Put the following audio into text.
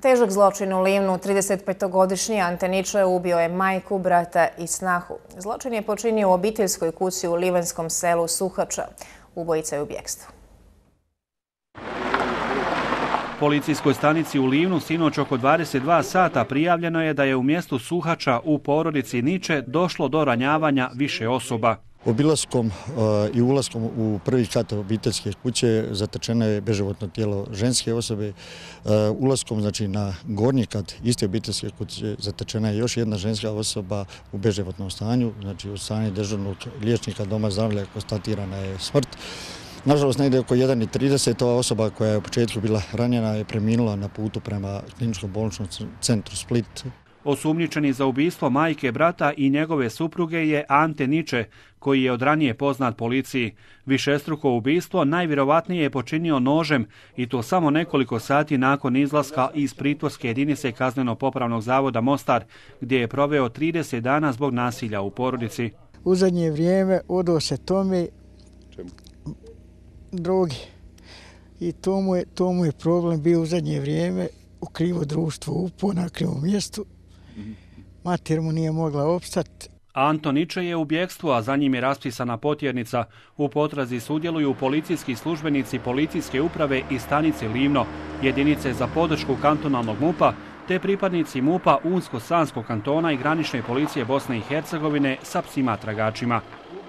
Težak zločin u Livnu, 35-godišnji Ante Niče ubio je majku, brata i snahu. Zločin je počinio u obiteljskoj kući u livanskom selu Suhača. Ubojica je u bjegstvu. Policijskoj stanici u Livnu sinoć oko 22 sata prijavljeno je da je u mjestu Suhača u porodici Niče došlo do ranjavanja više osoba. Obilaskom i ulaskom u prvi kat obiteljske kuće zatečeno je beživotno tijelo ženske osobe. Ulaskom na gornji kat iste obiteljske kuće zatečena je još jedna ženska osoba u beživotnom stanju. U strani dežurnog liječnika doma zdravlja konstatirana je smrt. Nažalost, negdje oko 1:30 ova osoba koja je u početku bila ranjena je preminula na putu prema kliničkom bolničkom centru Split. Osumnjičeni za ubistvo majke, brata i njegove supruge je Ante Niče, koji je od ranije poznat policiji. Višestruko ubistvo najvjerovatnije je počinio nožem i to samo nekoliko sati nakon izlaska iz pritvorske jedinice Kazneno-popravnog zavoda Mostar, gdje je proveo 30 dana zbog nasilja u porodici. U zadnje vrijeme odao se tome drogi i to mu je problem bio u zadnje vrijeme, u krivo društvo upao na krivom mjestu. Mater mu nije mogla opstati. Anto Niče je u bjegstvu, a za njim je raspisana potjernica. U potrazi sudjeluju policijski službenici policijske uprave i stanice Livno, jedinice za podršku kantonalnog MUP-a, te pripadnici MUP-a Unsko-Sanskog kantona i granične policije Bosne i Hercegovine sa psima tragačima.